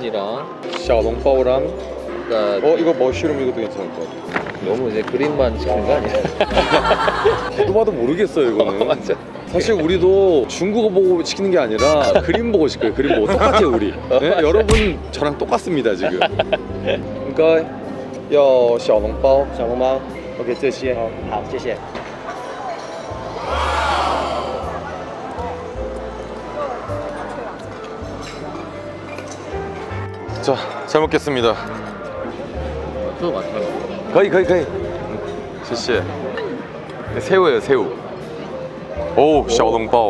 치킨이랑 샤오롱바오랑 그러니까 이거 머쉬룸 이것도 괜찮을 것 같아. 너무 이제 그림만 시키는 거 아니야? 봐도 봐도 모르겠어요 이거는. 맞아. 사실 우리도 중국어 보고 시키는 게 아니라 그림 보고 시켜요. 그림 보고 똑같아요 우리. 네? 여러분 저랑 똑같습니다 지금. 그러니까 要小笼包小笼包 OK 这些好，谢谢。 자, 잘 먹겠습니다. 또 많더라고. 可以可以可以谢谢 새우예요 새우. 오, 小笼包.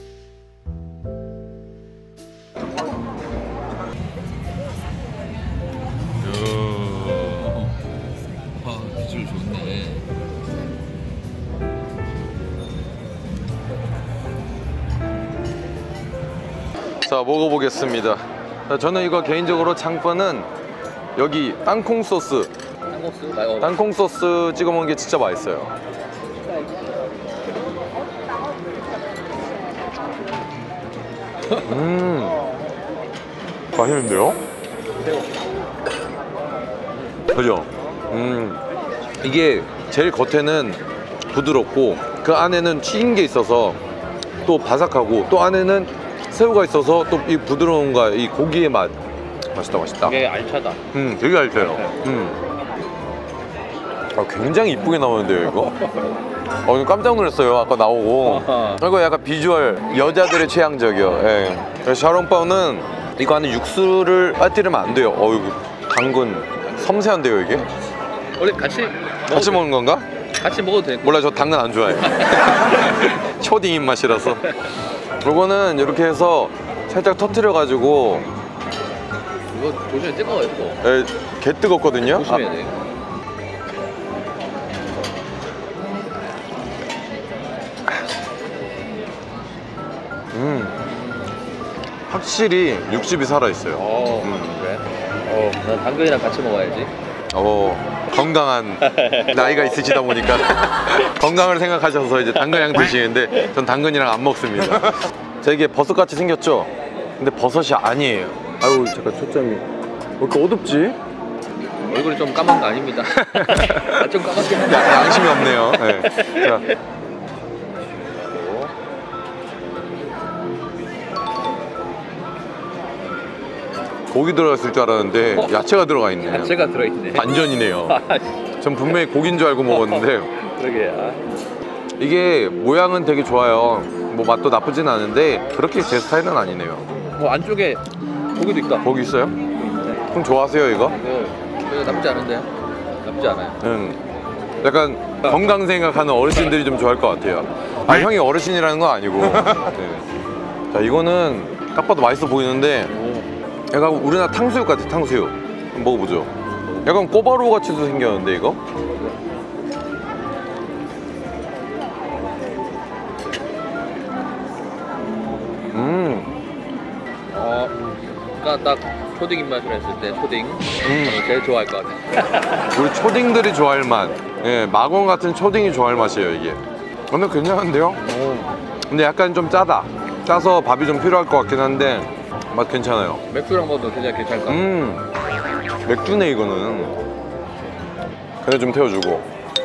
와, 비주얼 좋네. 자, 먹어보겠습니다. 저는 이거 개인적으로 창펀은 여기 땅콩 소스, 땅콩 소스 찍어 먹는 게 진짜 맛있어요. 맛있는데요? 그죠? 이게 제일 겉에는 부드럽고 그 안에는 튀긴 게 있어서 또 바삭하고 또 안에는 새우가 있어서 또 이 부드러움과 이 고기의 맛. 맛있다 맛있다. 되게 알차다. 되게 알차요. 굉장히 이쁘게 나오는데요 이거. 이거 깜짝 놀랐어요 아까 나오고. 이거 약간 비주얼 여자들의 취향적이요. 예. 샤오롱바오는 이거 안에 육수를 빠뜨리면 안 돼요. 이거 당근 섬세한데요 이게. 원래 같이 먹는 건가? 같이 먹어도 되고. 몰라 저 당근 안 좋아해요. 초딩 입맛이라서. 요거는 이렇게 해서 살짝 터트려 가지고. 이거 조심해, 뜨거워요 뜨거워. 예, 개 뜨겁거든요. 조심해야 돼. 확실히 육즙이 살아있어요. 그래? 난 당근이랑 같이 먹어야지. 건강한 나이가 있으시다 보니까 건강을 생각하셔서 이제 당근이랑 드시는데 전 당근이랑 안 먹습니다. 자, 이게 버섯같이 생겼죠? 근데 버섯이 아니에요. 아유 잠깐 초점이 왜 이렇게 어둡지? 얼굴이 좀 까만 거 아닙니다. 좀 까맣긴 한데 양심이 없네요. 네. 자. 고기 들어갔을 줄 알았는데 야채가 들어가 있네요. 야채가 들어있네. 반전이네요. 전 분명히 고기인 줄 알고 먹었는데. 그러게. 이게 모양은 되게 좋아요. 뭐 맛도 나쁘진 않은데 그렇게 제 스타일은 아니네요. 안쪽에 고기도 있다. 고기 있어요? 좀 좋아하세요 이거? 이거 나쁘지 않은데요? 나쁘지 않아요. 약간 건강 생각하는 어르신들이 좀 좋아할 것 같아요. 형이 어르신이라는 건 아니고. 네. 자, 이거는 딱 봐도 맛있어 보이는데 약간 우리나라 탕수육 같아. 탕수육 한번 먹어보죠. 약간 꼬바로우 같이도 생겼는데 이거? 그러니까 딱 초딩 입맛으로 했을 때 초딩 제일 좋아할 것 같아. 우리 초딩들이 좋아할 맛. 예, 마건 같은 초딩이 좋아할 맛이에요 이게. 근데 괜찮은데요? 근데 약간 좀 짜다. 짜서 밥이 좀 필요할 것 같긴 한데 맛 괜찮아요. 맥주랑 먹어도 굉장히 괜찮을 것 같아. 맥주네 이거는. 그래 좀 태워주고.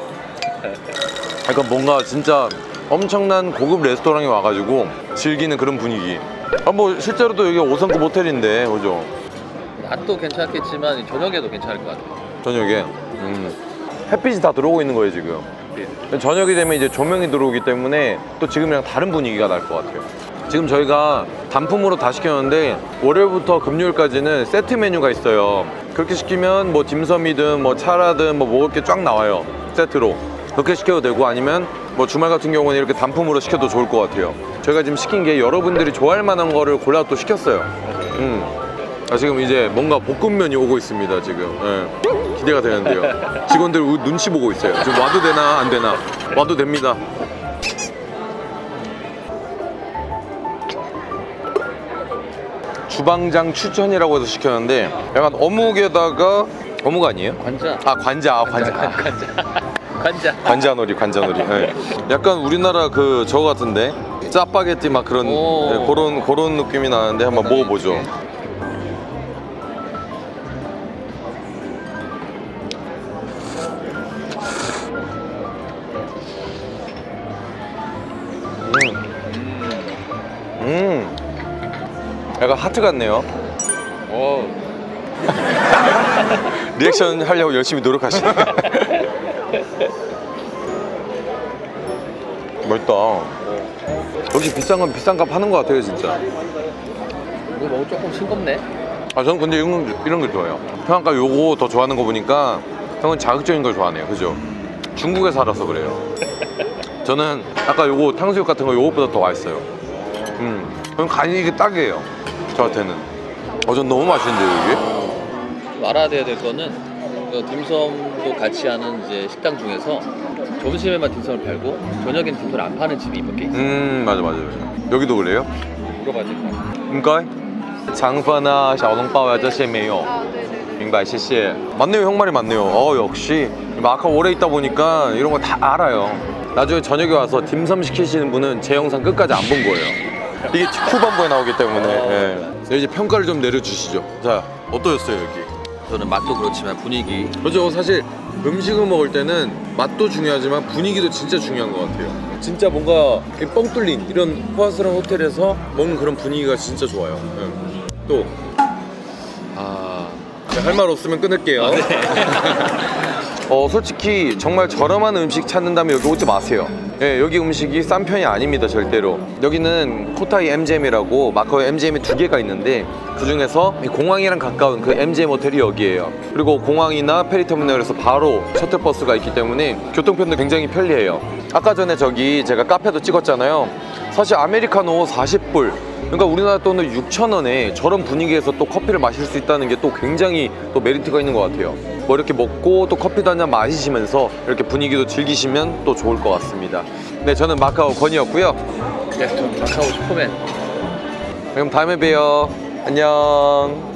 약간 뭔가 진짜 엄청난 고급 레스토랑에 와가지고 즐기는 그런 분위기. 뭐 실제로도 여기 5성급 호텔인데 그죠? 낮도 괜찮겠지만 저녁에도 괜찮을 것 같아. 저녁에 햇빛이 다 들어오고 있는 거예요 지금. 저녁이 되면 이제 조명이 들어오기 때문에 또 지금이랑 다른 분위기가 날 것 같아요. 지금 저희가 단품으로 다 시켰는데 월요일부터 금요일까지는 세트 메뉴가 있어요. 그렇게 시키면 뭐 딤섬이든 뭐 차라든 뭐 먹을 게 쫙 나와요 세트로. 그렇게 시켜도 되고 아니면 뭐 주말 같은 경우는 이렇게 단품으로 시켜도 좋을 것 같아요. 저희가 지금 시킨 게 여러분들이 좋아할 만한 거를 골라 또 시켰어요. 지금 이제 뭔가 볶음면이 오고 있습니다 지금. 기대가 되는데요. 직원들 눈치 보고 있어요. 지금 와도 되나 안 되나. 와도 됩니다. 주방장 추천이라고 해서 시켰는데 약간 어묵에다가 어묵 아니에요? 관자. 관자. 관자놀이. 네. 약간 우리나라 그 저거 같은데 짜파게티 막 그런 그런 느낌이 나는데 한번 먹어보죠. 약간 하트 같네요. 오. 리액션 하려고 열심히 노력하시네. 맛있다. 역시 비싼 건 비싼 값 하는 것 같아요, 진짜. 이거 먹으면 조금 싱겁네. 아, 저는 근데 이런 거 좋아해요. 형 아까 요거 더 좋아하는 거 보니까 형은 자극적인 걸 좋아하네요. 그죠? 중국에 살아서 그래요. 저는 아까 요거 탕수육 같은 거 요것보다 더 맛있어요. 그럼 간이 이게 딱이에요, 저한테는. 전 너무 맛있는데요, 이게? 좀 알아야 될 거는 그 딤섬도 같이 하는 이제 식당 중에서 점심에만 딤섬을 팔고 저녁엔 딤섬을 안 파는 집이 몇 개 있어요. 맞아요. 여기도 그래요? 물어봐야 될 것 같아요. 应该肠粉啊小笼包啊这些没有明白谢谢 맞네요. 형 말이 맞네요. 역시 마카 오래 있다 보니까 이런 거 다 알아요. 나중에 저녁에 와서 딤섬 시키시는 분은 제 영상 끝까지 안 본 거예요. 이게 후반부에 나오기 때문에. 네, 이제 평가를 좀 내려주시죠. 자, 어떠셨어요 여기? 저는 맛도 그렇지만 분위기. 그죠. 사실 음식을 먹을 때는 맛도 중요하지만 분위기도 진짜 중요한 것 같아요. 진짜 뭔가 뻥 뚫린 이런 호화스러운 호텔에서 먹는 그런 분위기가 진짜 좋아요. 또 할 말 없으면 끊을게요. 네. 솔직히 정말 저렴한 음식 찾는다면 여기 오지 마세요. 여기 음식이 싼 편이 아닙니다, 절대로. 여기는 코타이 MGM이라고 마카오에 MGM이 2개가 있는데 그 중에서 공항이랑 가까운 그 MGM 호텔이 여기예요. 그리고 공항이나 페리터미널에서 바로 셔틀버스가 있기 때문에 교통편도 굉장히 편리해요. 아까 전에 저기 제가 카페도 찍었잖아요. 사실 아메리카노 40불, 그러니까 우리나라 돈은 6,000원에 저런 분위기에서 또 커피를 마실 수 있다는 게 또 굉장히 또 메리트가 있는 것 같아요. 뭐 이렇게 먹고 또 커피도 한잔 마시면서 이렇게 분위기도 즐기시면 또 좋을 것 같습니다. 네, 저는 마카오 건이었고요. 네, 저 마카오 슈퍼맨. 그럼 다음에 봬요. 안녕.